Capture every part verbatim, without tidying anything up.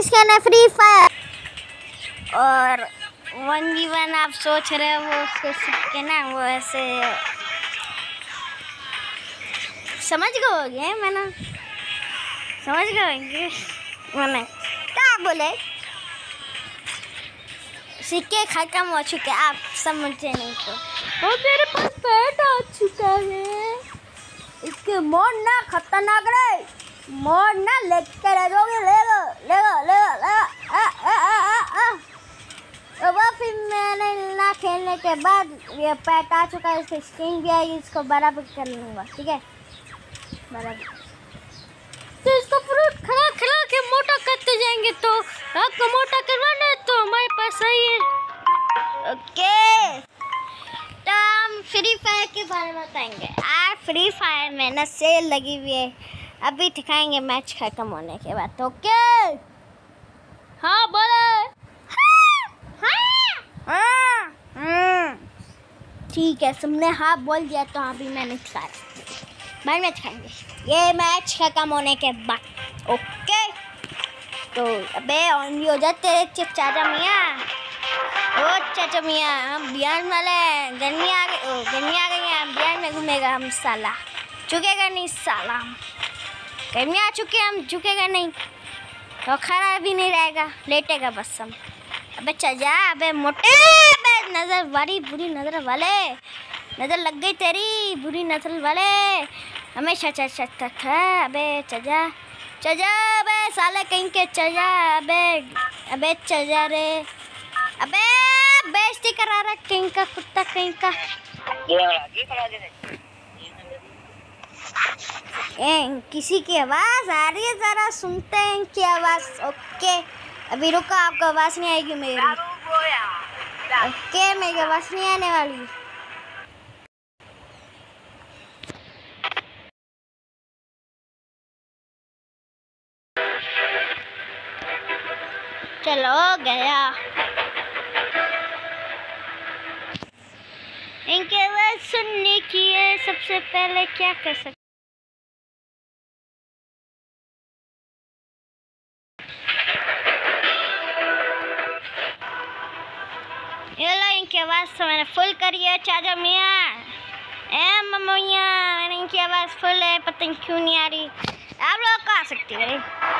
Skin है free fire, और one v one आप सोच रहे हो वो उसको सीख के ना वो ऐसे समझ गए मैंने समझ गए मैंने क्या बोले सिक्के खत्म हो चुके आप समझे नहीं तो। और मेरे पास पेट आ चुका है, इसके मोड़ ना खतरनाक रहे, मोड़ ना लेकर आ जाओगे, ले लो ले लो ले लो ले लो आ आ आ आ आ वो फिर मैंने ना खेलने के बाद ये पेट आ चुका है, इसकी स्किन भी आएगी, इसको बराबर कर लूँगा। ठीक है बराबर, तो इसको पूरा खिला खिला के मोटा करते जाएंगे, तो आपको मोटा करवाना है तो हमारे पास सही है। ओके तो हम फ्री फायर के बारे में बताएंगे। आज फ्री फायर में ना सेल लगी हुई है, अभी दिखाएंगे मैच खत्म होने के बाद। ओके हाँ बोले हाँ हाँ ठीक है, तुमने हाँ बोल दिया तो अभी मैंने दिखाया, बाद में दिखाएंगे ये मैच खत्म होने के बाद। ओके तो अबे ऑन भी हो जाते चाचा मियाँ, ओ चाचा मियाँ हम बिहार वाले गर्मी आ गई, ओ गर्मी आ गई है, बिहार में घूमेगा हम साला, झुकेगा नहीं साला, गर्मी आ चुकी है हम झुकेगा नहीं, तो खड़ा भी नहीं रहेगा, लेटेगा बस हम। अबे चाचा अबे मोटे, अबे नज़र वाली बुरी नज़र वाले, नज़र लग गई तेरी बुरी नस्ल वाले, हमेशा चचा था। अबे चजा चजा अबे साले कहीं के चजा, अबे अबे चजा रे, अबे बेइज्जती करा रहा कहीं का कुत्ता कहीं का। ए, किसी की आवाज़ आ रही है, ज़रा सुनते हैं इनकी आवाज़। ओके अभी रुको, आपको आवाज़ नहीं आएगी मेरी। ओके मेरी आवाज़ नहीं आने वाली। चलो गया, इनके आवाज़ सुनने की है, सबसे पहले क्या कर सकते, ये लो इनकी आवाज़ तो मैंने फुल करी है चाचा मियाँ, ए मम्मिया मैंने इनकी आवाज़ फुल है, पता नहीं क्यों नहीं आ रही, आप लोग को आ सकती है।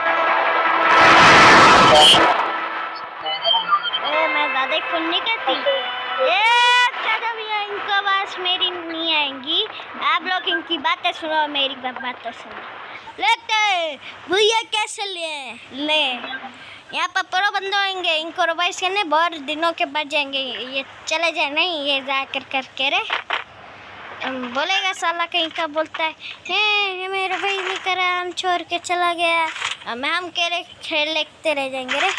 ए, मैं ज़्यादा फुल नहीं करती, ये चाचा भैया इनको आवाज़ मेरी नहीं आएंगी, आप लोग इनकी बातें सुनो, मेरी बातें सुनो। लेते भैया कैसे ले ले यहाँ पर प्रो बंदे होंगे, इनको रिवाइज करने बहुत दिनों के बाद जाएंगे, ये चले जाए नहीं, ये जा कर कर के रे बोलेगा साला कहीं का बोलता है, हे मेरा भाई नहीं करा, हम छोड़ के चला गया, हम हम कह रहे खेल लेते रह जाएंगे रे।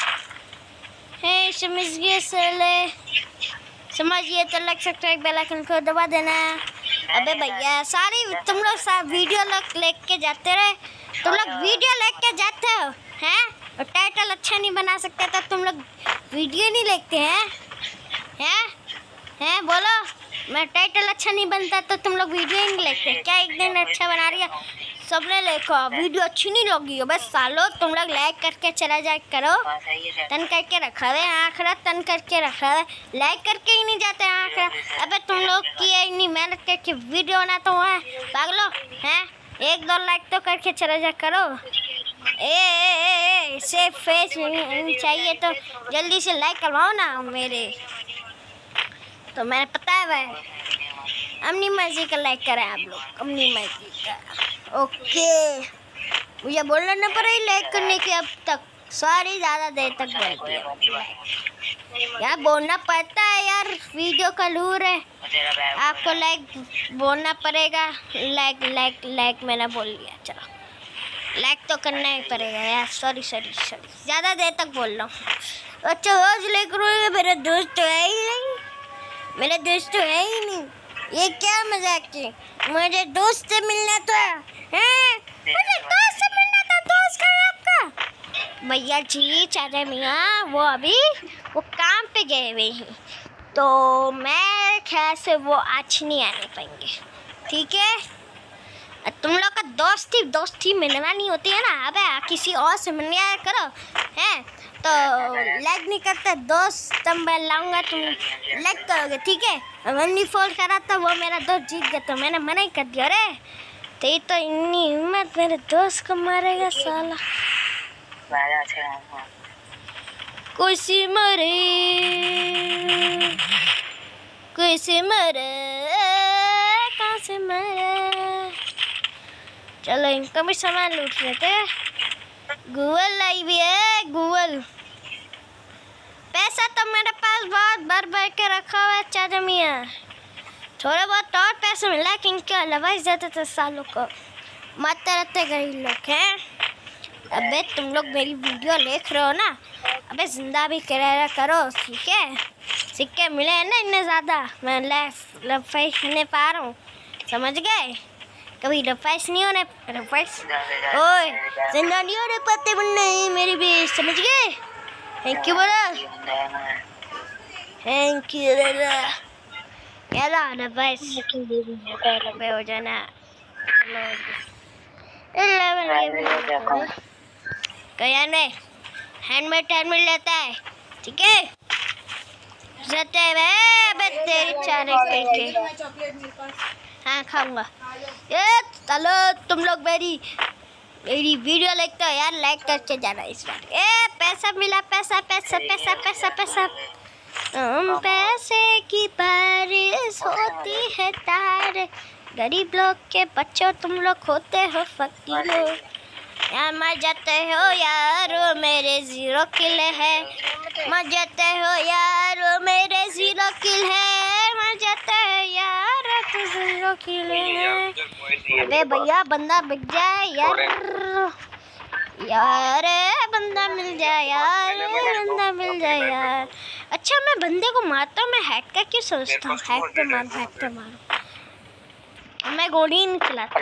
हे समझिए साले, समझिए तो लग सकता है बेल आइकन को दबा देना। अबे भैया सारी तुम लोग साथ वीडियो लोग लेके के जाते रहे, तुम लोग वीडियो लेके के जाते हो हैं, और टाइटल अच्छा नहीं बना सकते तो तुम लोग वीडियो नहीं लेते हैं हैं हैं बोलो, मैं टाइटल अच्छा नहीं बनता तो तुम लोग वीडियो ही नहीं लेते क्या? एक दिन अच्छा बना रही है सबने देखो, वीडियो अच्छी नहीं लगी हो बस सालो तुम लोग लाइक करके चला जाए करो, तन करके रखा है आखिरत, तन करके रखा है, लाइक करके ही नहीं जाते आखिरत। अबे तुम लोग की इतनी मेहनत करके वीडियो बना तो है पागलो हैं, एक दो लाइक तो करके चला जाए करो। ए ए ए, ए सेफ फेस चाहिए तो जल्दी से लाइक करवाओ ना मेरे, तो मैंने पता है भाई अपनी मर्जी का लाइक करें आप लोग, अपनी मर्जी का। ओके मुझे बोलना ना पड़ा लाइक करने की, अब तक सॉरी ज़्यादा देर तक बोलती है यार, बोलना पड़ता है यार, वीडियो का लूर है, आपको लाइक बोलना पड़ेगा, लाइक लाइक लाइक मैंने बोल लिया, चलो लाइक तो करना ही पड़ेगा यार, सॉरी सॉरी सॉरी ज़्यादा देर तक बोल रहा हूँ। अच्छा रोज लेकर रोएगा, मेरा दोस्त तो है ही नहीं, मेरा दोस्त तो है ही नहीं, ये क्या मजाक है, मुझे दोस्त से मिलना तो है, हैं? मुझे दोस्त से मिलना था, दोस्त का है आपका भैया जी चाचा मियाँ, वो अभी वो काम पे गए हुए हैं, तो मैं ख्याल से वो आज नहीं आने पाएंगे, ठीक है तुम लोग का दोस्ती दोस्ती मिलवानी होती है ना, अबे किसी और से मिलने आया करो हैं, तो लाइक नहीं करते दोस्त, तब मैं लाऊंगा तुम लाइक करोगे, ठीक है। वनली फोन करा तो वो मेरा दोस्त जीत गया तो मैंने मना ही कर दिया। अरे ते तो इतनी हिम्मत मेरे दोस्त को मारेगा साला। कोई मरे कोई मरे कहाँ से मरे। चलो इनका भी सामान लूट लेते हैं। गूगल लाई भी है, गूगल पैसा तो मेरे पास बहुत भर भर के रखा हुआ है चाचा मियाँ। थोड़ा बहुत और पैसे मिला है कि इनके अलावा ही देते थे सालों को, मरते रहते गरीब लोग हैं। अबे तुम लोग मेरी वीडियो देख रहे हो ना, अबे जिंदा भी कराया करो, ठीक है। सिक्के मिले हैं ना इतने ज़्यादा, मैं लफाइश नहीं पा रहा हूँ, समझ गए। कभी लफाइश नहीं होने लफाइश ओए जिंदा नहीं होने पाते बनने मेरी भी, समझ गए। थैंक यू बोला, थैंक यू यार लफाइश पे हो जाना। कहीं नहीं हैंडमेड हैंडमेड लेता है, ठीक है। जाते हैं तेरी चारे के। हाँ खाऊंगा। ये चलो तुम लोग मेरी मेरी वीडियो देखते हो यार, लाइक करके जाना इस बार। ए पैसा मिला, पैसा पैसा पैसा पैसा पैसा हम पैसे की बारिश होती है तार, गरीब लोग के बच्चों तुम लोग होते हो फकीरों, यार मर जाते हो यार वो मेरे जीरो किल है, मर जाते हो यार वो मेरे जीरो किल है, मर जाते हो यार तो जीरो किल है। अबे भैया बंदा बिक जाए यार, यार बंदा मिल जाए यार, बंदा मिल जाए यार। अच्छा मैं बंदे को मारता हूँ, मैं हैक का क्यों सोचता हूँ, हैक तो मार हैक तो मारो, मैं गोली नहीं चलाता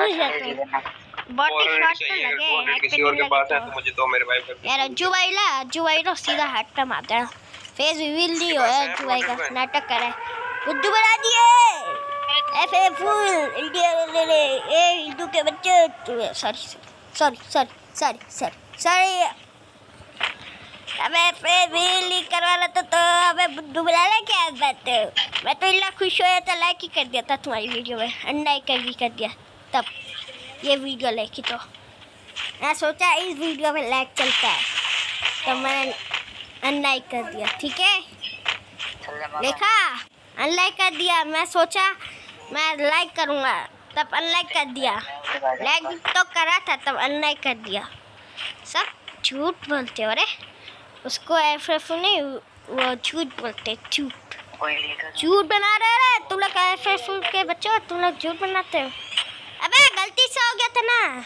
बॉडी शॉट तो लगे हैक किसी और के पास है तो मुझे तो मेरे भाई कर यार। अज्जू भाई ला अज्जू भाई तो सीधा हैक पे मार देना, फेस रिवील नहीं हो अज्जू भाई का, नाटक कर रहा है। बुद्धू बना दिए एफ ए फुल इंडिया ले ले ए हिंदू के बच्चे, sorry sorry sorry sorry sorry sorry अबे फेस रिवील नहीं करवा रहा तो अबे बुद्धू बना ले क्या बात है। मैं तो इतना खुश हो तो लाइक ही कर दिया था तुम्हारी वीडियो में, अंडा कर भी कर दिया तब ये वीडियो लाइक तो मैं सोचा इस वीडियो में लाइक चलता है तो मैंने अनलाइक कर दिया, ठीक है। देखा अनलाइक कर दिया, मैं सोचा मैं लाइक करूँगा तब अनलाइक कर दिया, लाइक तो करा था तब अनलाइक कर दिया। सब झूठ बोलते हो, अरे उसको एफ एफ नहीं वो झूठ बोलते, झूठ झूठ बना रहे तुम लोग एफ एफ के बच्चों, तुम लोग झूठ बनाते हो। अबे गलती से हो गया था ना,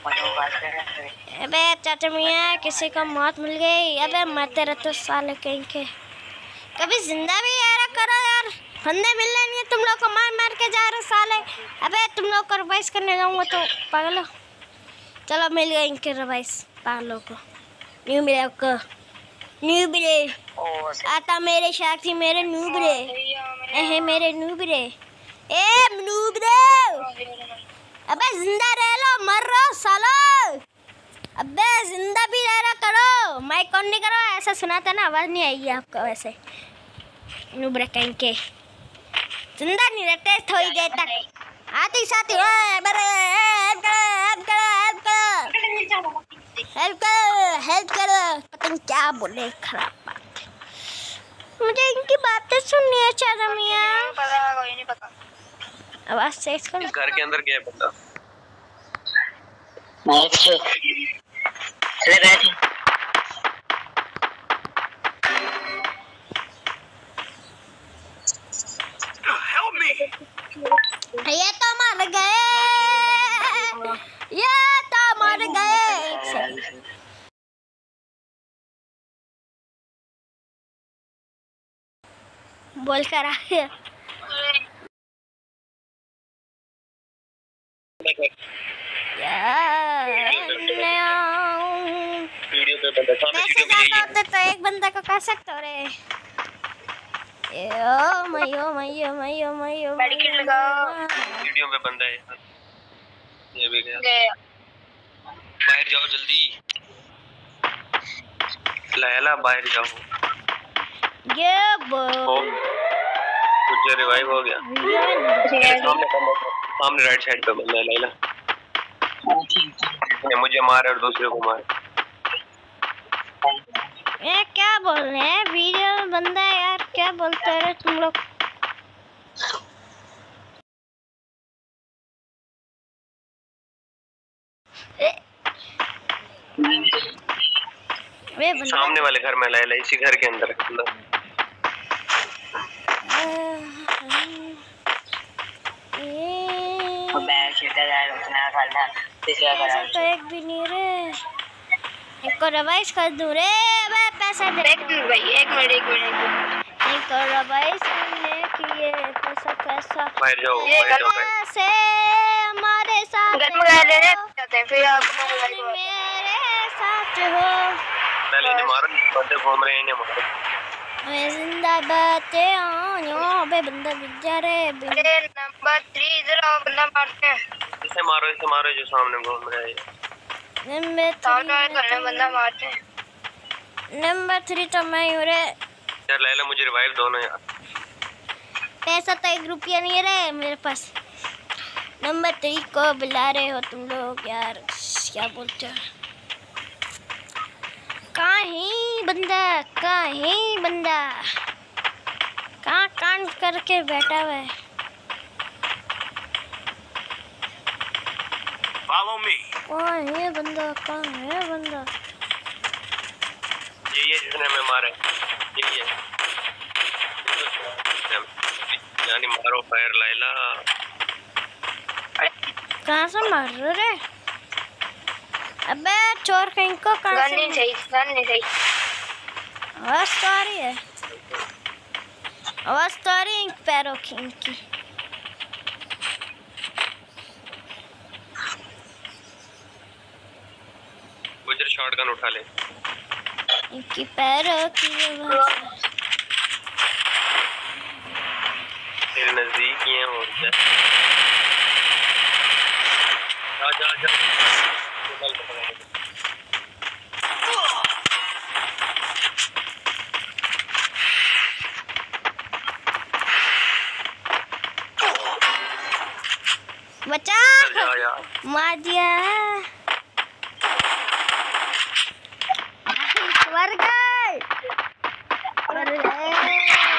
अबे चाचा मियाँ किसी को मौत मिल गई, अबे मरते रहते साले कहीं के, कभी जिंदा भी यार करो यार, बंदे मिल रहे नहीं तुम लोग को मार मार के जा रहे साले। अबे तुम लोग को रिवाइज करने जाऊँगा तो पागल, चलो मिल गए इनके रिवाइज पागलों को, न्यू मिले को न्यू बिले आता मेरे साथी मेरे नूबरे एहे मेरे नूबरे ए नूबरे, अबे जिंदा रह लो मर रहो सालो, अबे जिंदा भी रह रहा करो, माइक ऑन नहीं करो, ऐसा सुना था ना आवाज़ नहीं आएगी आपको, वैसे नूबरे कहीं के जिंदा नहीं रहते थोड़ी देर तक आती साथी मेरे हेल्प करो हेल्प करो हेल्प करो हेल्प करो, पता नहीं क्या बोले खराब बात, मुझे इनकी बातें सुननी है चाचा मियाँ, कोई नहीं पता आवाज से इसको घर के अंदर गया बंदा। अच्छा चले बैठ, ये तो मर गए, ये तो मर गए। बोल कर आ गया तो एक बंदा को कर सकते हो रे, यो मयो मयो मयो मयो वीडियो में बंदा है ये भी गया। बाहर जाओ जल्दी, लैला बाहर जाओ। ये बोल तुझे रिवाइव हो गया। सामने सामने राइट साइड पे बंदा है लैला। ये मुझे मारे और दूसरे को मारे। ये क्या बोल रहे हैं? वीडियो में बंदा है यार, क्या बोलते रहे तुम लोग? सामने वाले घर में लैला, इसी घर के अंदर है। तो एक भी नहीं रे, एक को रिवाइज कर दूं रे। अबे पैसा दे एक मिनट भाई, एक मिनट एक मिनट एक को रिवाइज करने के लिए पैसा पैसा बाहर जाओ, बाहर जाओ से हमारे साथ घर में गए लेने जाते हैं, फिर आप मेरे साथ हो। पहले इन्हें मारो, बंदे घूम रहे हैं, इन्हें मारो। मैं जिंदा बाते हूं। अबे बंदा गिर जा रे। अरे नंबर तीन इधर आओ, बंदा मारते हैं। इसे मारो, इसे मारो जो सामने घूम रहा है। नंबर सामने वाले घर में बंदा मारते हैं। नंबर थ्री तो मैं हूँ रे। यार लैला मुझे रिवाइव दो ना यार। पैसा तो एक रुपया नहीं है मेरे पास। नंबर थ्री को बुला रहे हो तुम लोग यार, क्या बोलते हो? कहाँ है बंदा? कहाँ है बंदा? कहाँ कान करके बैठा हुआ है? Follow me. कहाँ है बंदा? कहाँ है बंदा? ये ये जिसने हमें मारा है, ये ये यानी मारो फायर लैला। कहाँ से मार रहे रे? अबे चोर कहीं को कहाँ से? गन नहीं सही, गन नहीं सही। आवाज तो आ रही है, आवाज तो आ रही है पैरों की इनकी। गुजर शॉटगन उठा ले। इनकी पैरों की आवाज। तेरे नजदीक ही है और क्या? आजा आजा। बचा, मार दिया। मर गए, मर गए।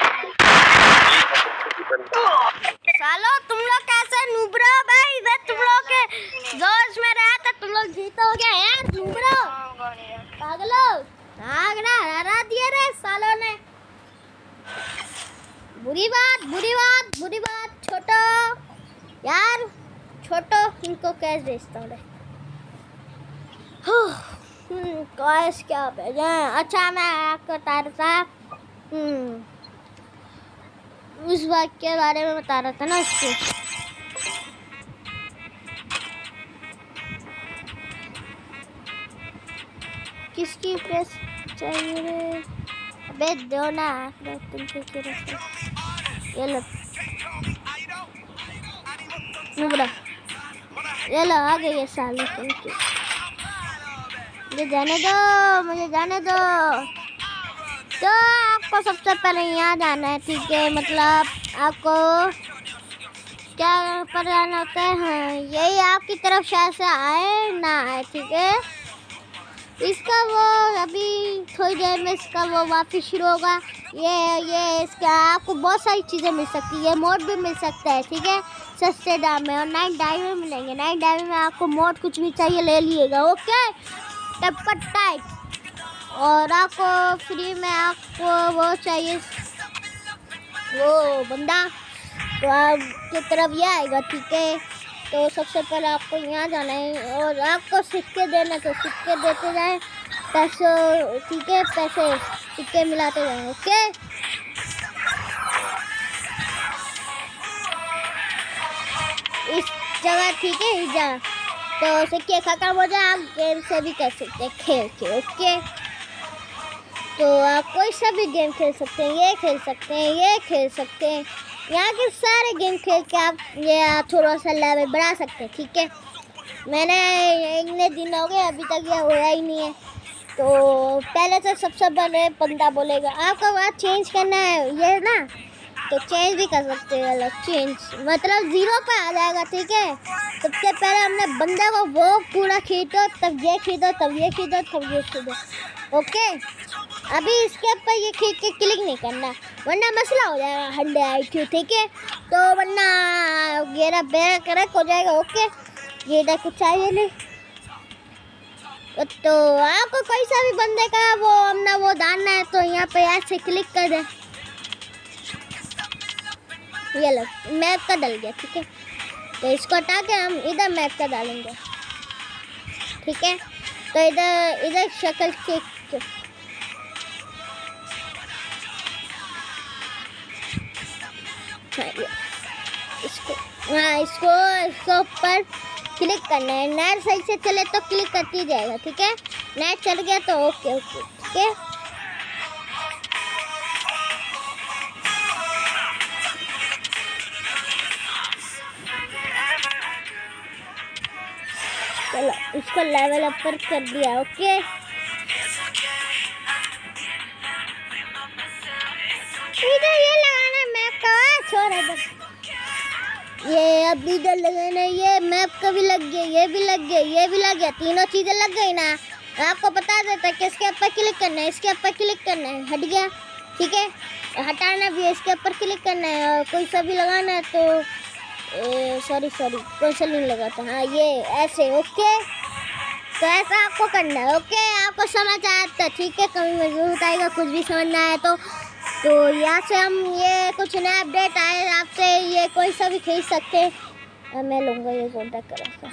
सालो तुम लोग कैसे नुबरो भाई? मैं तुम लोग के जोश में रहा था, तुम लोग जीतो हो गया यार। नुबरो पागलो, आगरा हरा दिया रे सालों ने। बुरी बात, बुरी बात, बुरी बात। छोटो यार, छोटो इनको कैसे भेजता हूँ? हम्म कैश क्या भेजा? अच्छा मैं आपको बता रहा था, हम्म उस बात के बारे में बता रहा था ना उसके। किसकी प्रेस चाहिए रे? अबे दो ना, तुमसे क्यों रखते? ये लो नुबड़ा, ये लो आ गई है साले तुमकी। मुझे जाने दो, मुझे जाने दो। तो आपको सबसे पहले यहाँ जाना है, ठीक है? मतलब आपको क्या पर जाना होता है? हाँ, यही आपकी तरफ शायद से आए ना आए, ठीक है? इसका वो अभी थोड़ी देर में इसका वो वापस शुरू होगा। ये ये इसका आपको बहुत सारी चीज़ें मिल सकती है। ये मोड भी मिल सकता है, ठीक है? सस्ते दाम में, और नाइट डायरी में मिलेंगे। नाइट डायरी में आपको मोड कुछ भी चाहिए ले लिएगा, ओके? टपट टाइट। और आपको फ्री में आपको वो चाहिए, वो बंदा तो आपकी तरफ ये आएगा, ठीक है? तो सबसे पहले आपको यहाँ जाना है और आपको सिक्के देना, तो सिक्के देते जाएं, पैसे, ठीक है? पैसे सिक्के मिलाते जाएं, ओके? इस जगह, ठीक है? इस जगह तो सिक्के खत्म हो जाए, आप गेम से भी कर सकते हैं खेल के, ओके? तो आप कोई सा भी गेम खेल सकते हैं, ये खेल सकते हैं, ये खेल सकते हैं। यहाँ के सारे गेम खेल के आप ये थोड़ा सा लेवल बढ़ा सकते हैं, ठीक है? मैंने इतने दिन हो गए अभी तक ये हुआ ही नहीं है। तो पहले तो सबसे पहले बंदा बोलेगा आपका बात चेंज करना है ये ना, तो चेंज भी कर सकते हैं। अलग चेंज मतलब ज़ीरो पे आ जाएगा, ठीक है। सबसे पहले हमने बंदे को वो पूरा खरीदो, तब ये खरीदो, तब ये खरीदो, तब ये खरीदो, ओके। अभी इसके ऊपर ये खरीद के क्लिक नहीं करना वरना मसला हो जाएगा हंड्रेड आई क्यू, ठीक है। तो वरना गेरा बेरा करक हो जाएगा, ओके। ये इधर कुछ चाहिए नहीं तो आपको कोई सा भी बंदे का वो हमने वो डालना है तो यहाँ पे ऐसे क्लिक कर दे। ये लो मैप का डल गया, ठीक है। तो इसको हटा के हम इधर मैप का डालेंगे, ठीक है। तो इधर इधर शक्ल चेक इसको, हाँ इसको इसको ऊपर क्लिक करना है। नेट सही से चले तो क्लिक करती जाएगा, ठीक है। नेट चल गया तो ओके ओके, ठीक है। चलो इसको लेवल अप कर दिया, ओके। इधर ये लगाना मैप का, छोड़ इधर ये अब इधर लगाना, ये मैप का भी लग गया, ये भी लग गया, ये भी लग गया, तीनों चीज़ें लग गई ना। आपको बता देता है कि इसके ऊपर क्लिक करना है, इसके ऊपर क्लिक करना है, हट गया, ठीक है। हटाना भी है, इसके ऊपर क्लिक करना है। और कोई सा भी लगाना है तो सॉरी सॉरी कौन सा नहीं लगाता, हाँ ये ऐसे, ओके। तो ऐसा आपको करना है, ओके। आपको समझ आया तो ठीक है, कभी मजबूत आएगा, कुछ भी समझ ना आए तो तो यहाँ से हम ये कुछ नया अपडेट आए आपसे, ये कोई सा भी खरीद सकते हैं। मैं लूँगा ये कॉन्टैक्ट करा,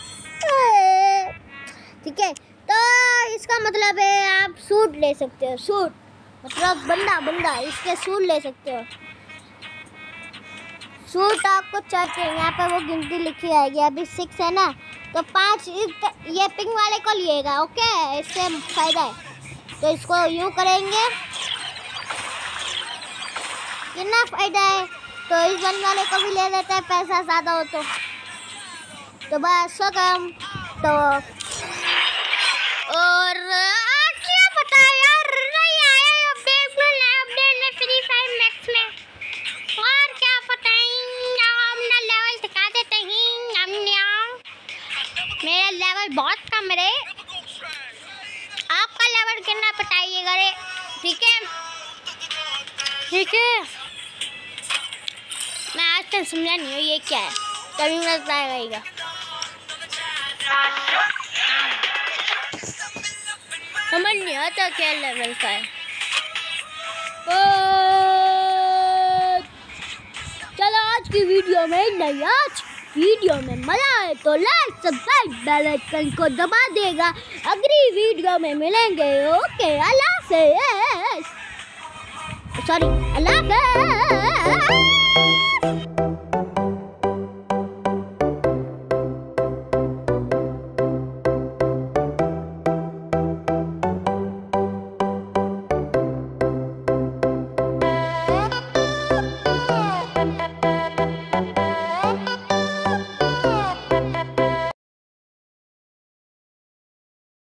ठीक है। तो इसका मतलब है आप सूट ले सकते हो, सूट मतलब बंदा बंदा इसके सूट ले सकते हो। सूट आपको चाहिए, यहाँ पे वो गिनती लिखी आएगी, अभी सिक्स है ना, तो पाँच ये पिंक वाले को लिएगा, ओके। इससे फ़ायदा है। तो इसको यूँ करेंगे, कितना फ़ायदा है। तो इस वन वाले को भी ले लेते हैं, पैसा ज़्यादा हो तो तो बस हो कम तो। और क्या पता यार नहीं आया अपडेट में, नया अपडेट में फ्री फायर मैक्स में, और क्या पता अपना लेवल दिखा देते हैं। मेरा लेवल बहुत कम रे, आपका लेवल कितना बताइएगा रे, ठीक है ठीक है। मैं आज तक समझा नहीं हूँ ये क्या है, कभी मुझे बताएगा। समझ नहीं आता क्या लेवल का है। चलो आज की वीडियो में नहीं, आज वीडियो में मजा आए तो लाइक सब्सक्राइब बेल आइकन को दबा देगा। अगली वीडियो में मिलेंगे, ओके। अल्लाह हाफ़िज़, सॉरी अल्लाह हाफ़िज़।